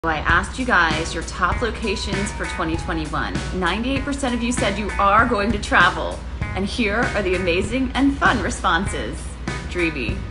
I asked you guys your top locations for 2021. 98% of you said you are going to travel. And here are the amazing and fun responses. Dreamy.